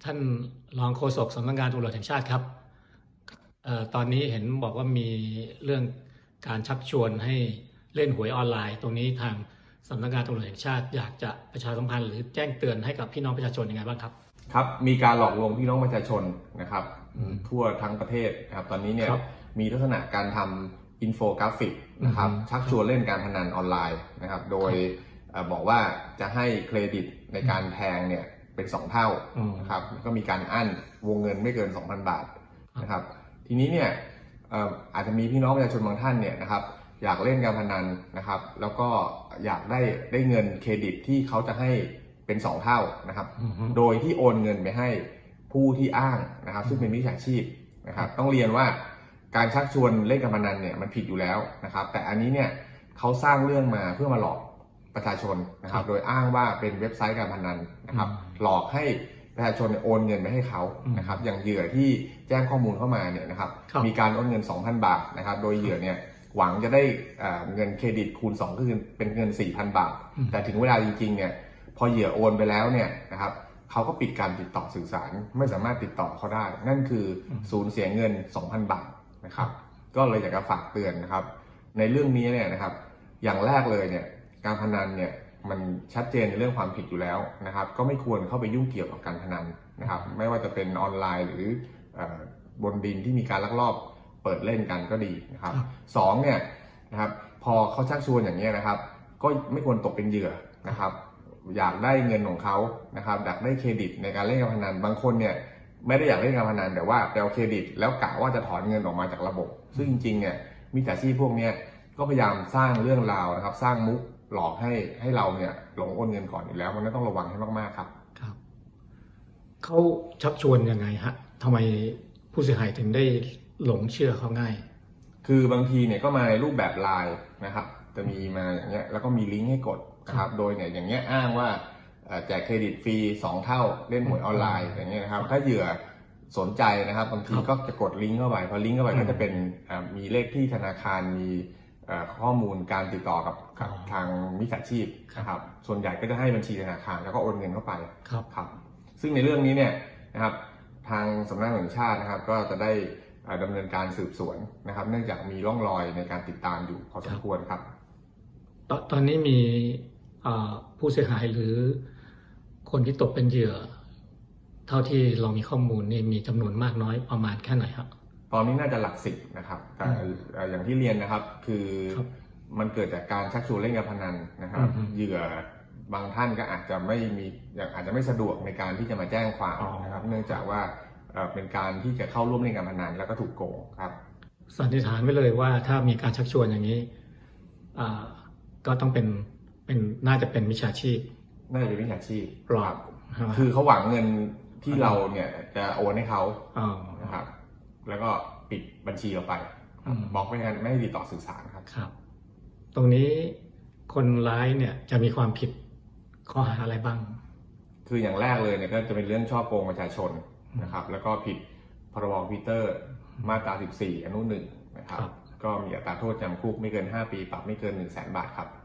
ท่านรองโฆษกสำนักงานตำรวจแห่งชาติครับตอนนี้เห็นบอกว่ามีเรื่องการชักชวนให้เล่นหวยออนไลน์ตรงนี้ทางสำนักงานตำรวจแห่งชาติอยากจะประชาสัมพันธ์หรือแจ้งเตือนให้กับพี่น้องประชาชนยังไงบ้างครับครับมีการหลอกลวงพี่น้องประชาชนนะครับทั่วทั้งประเทศนะครับตอนนี้เนี่ยมีลักษณะการทำอินโฟกราฟิกนะครับชักชวนเล่นการพนันออนไลน์นะครับโดยบอกว่าจะให้เครดิตในการแทงเนี่ยเป็น2เท่านะครับก็มีการอั้นวงเงินไม่เกิน 2,000 บาทนะครับทีนี้เนี่ยอาจจะมีพี่น้องประชาชนบางท่านเนี่ยนะครับอยากเล่นการพนันนะครับแล้วก็อยากได้เงินเครดิตที่เขาจะให้เป็น2เท่านะครับโดยที่โอนเงินไปให้ผู้ที่อ้างนะครับซึ่งเป็นมิจฉาชีพนะครับต้องเรียนว่าการชักชวนเล่นการพนันเนี่ยมันผิดอยู่แล้วนะครับแต่อันนี้เนี่ยเขาสร้างเรื่องมาเพื่อมาหลอกประชาชนนะครับโดยอ้างว่าเป็นเว็บไซต์การพนันนะครับหลอกให้ประชาชนโอนเงินไปให้เขานะครับอย่างเหยื่อที่แจ้งข้อมูลเข้ามาเนี่ยนะครับมีการโอนเงิน 2,000 บาทนะครับโดยเหยื่อเนี่ยหวังจะได้เงินเครดิตคูณ2ก็คือเป็นเงิน 4,000 บาทแต่ถึงเวลาจริงๆเนี่ยพอเหยื่อโอนไปแล้วเนี่ยนะครับเขาก็ปิดการติดต่อสื่อสารไม่สามารถติดต่อเขาได้นั่นคือสูญเสียเงิน 2,000 บาทนะครับก็เลยอยากจะฝากเตือนนะครับในเรื่องนี้เนี่ยนะครับอย่างแรกเลยเนี่ยการพนันเนี่ยมันชัดเจนในเรื่องความผิดอยู่แล้วนะครับก็ไม่ควรเข้าไปยุ่งเกี่ยวกับการพนันนะครับไม่ว่าจะเป็นออนไลน์หรือบนดินที่มีการลักลอบเปิดเล่นกันก็ดีนะครับ2เนี่ยนะครับพอเขาชักชวนอย่างนี้นะครับก็ไม่ควรตกเป็นเหยื่อนะครับอยากได้เงินของเขานะครับอยากได้เครดิตในการเล่นการพนันบางคนเนี่ยไม่ได้อยากเล่นการพนันแต่ว่าไปเอาเครดิตแล้วกะว่าจะถอนเงินออกมาจากระบบซึ่งจริงๆเนี่ยมิจฉาชีพพวกนี้ก็พยายามสร้างเรื่องราวนะครับสร้างมุกหลอกให้เราเนี่ยหลงโอนเงินก่อนอยู่แล้วมันต้องระวังให้มากๆครับครับเขาชักชวนยังไงฮะทำไมผู้เสียหายถึงได้หลงเชื่อเขาง่ายคือบางทีเนี่ยก็มาในรูปแบบไลน์นะครับจะมีมาอย่างเงี้ยแล้วก็มีลิงก์ให้กดนะครับโดยเนี่ยอย่างเงี้ยอ้างว่าแจกเครดิตฟรี2เท่าเล่นหวยออนไลน์อย่างเงี้ยนะครับถ้าเหยื่อสนใจนะครับบางทีก็จะกดลิงก์เข้าไปพอลิงก์เข้าไปก็จะเป็นมีเลขที่ธนาคารมีข้อมูลการติดต่อกับทางมิจฉาชีพนะครับส่วนใหญ่ก็จะให้บัญชีธนาคารแล้วก็โอนเงินเข้าไปครับซึ่งในเรื่องนี้เนี่ยนะครับทางสำนักงานตำรวจแห่งชาตินะครับก็จะได้ดำเนินการสืบสวนนะครับเนื่องจากมีร่องรอยในการติดตามอยู่พอสมควรครับตอนนี้มีผู้เสียหายหรือคนที่ตกเป็นเหยื่อเท่าที่เรามีข้อมูลนี่มีจำนวนมากน้อยประมาณแค่ไหนครับตอนนี้น่าจะหลัก10นะครับแต่อย่างที่เรียนนะครับคือมันเกิดจากการชักชวนเล่นการพนันนะครับเหยื่อบางท่านก็อาจจะไม่สะดวกในการที่จะมาแจ้งความนะครับเนื่องจากว่าเป็นการที่จะเข้าร่วมเล่นการพนันแล้วก็ถูกโกงครับสันนิษฐานไว้เลยว่าถ้ามีการชักชวนอย่างนี้ก็ต้องเป็นน่าจะเป็นมิจฉาชีพน่าจะเป็นมิจฉาชีพหลอกคือเขาหวังเงินที่เราเนี่ยจะโอนให้เขานะครับแล้วก็ปิดบัญชีเราไปบล็อกไม่งั้นไม่ให้ติดต่อสื่อสารครับตรงนี้คนร้ายเนี่ยจะมีความผิดข้อหาอะไรบ้างคืออย่างแรกเลยเนี่ยก็จะเป็นเรื่องฉ้อโกงประชาชนนะครับแล้วก็ผิดพรบคอมพิวเตอร์มาตรา14อนุ1นะครับก็มีอัตราโทษจำคุกไม่เกิน5ปีปรับไม่เกิน 100,000 บาทครับ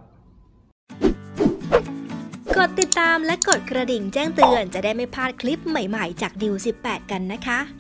กดติดตามและกดกระดิ่งแจ้งเตือนจะได้ไม่พลาดคลิปใหม่ๆจากดิว18กันนะคะ